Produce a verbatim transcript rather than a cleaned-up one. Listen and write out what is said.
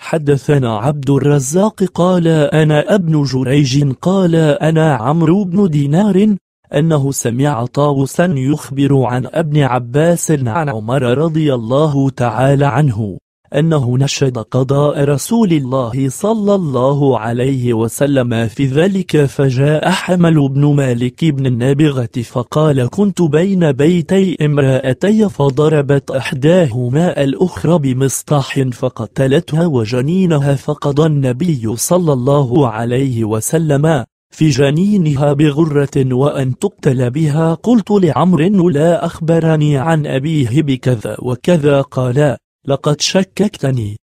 حدثنا عبد الرزاق قال أنا ابن جريج قال أنا عمرو بن دينار أنه سمع طاووسا يخبر عن ابن عباس عن عمر رضي الله تعالى عنه أنه نشد قضاء رسول الله صلى الله عليه وسلم في ذلك، فجاء حمل بن مالك بن النابغة فقال كنت بين بيتي امرأتي فضربت إحداهما الأخرى بمصطاح فقتلتها وجنينها، فقضى النبي صلى الله عليه وسلم في جنينها بغرة وأن تقتل بها. قلت لعمرو لا أخبرني عن أبيه بكذا وكذا؟ قال لقد شككتني.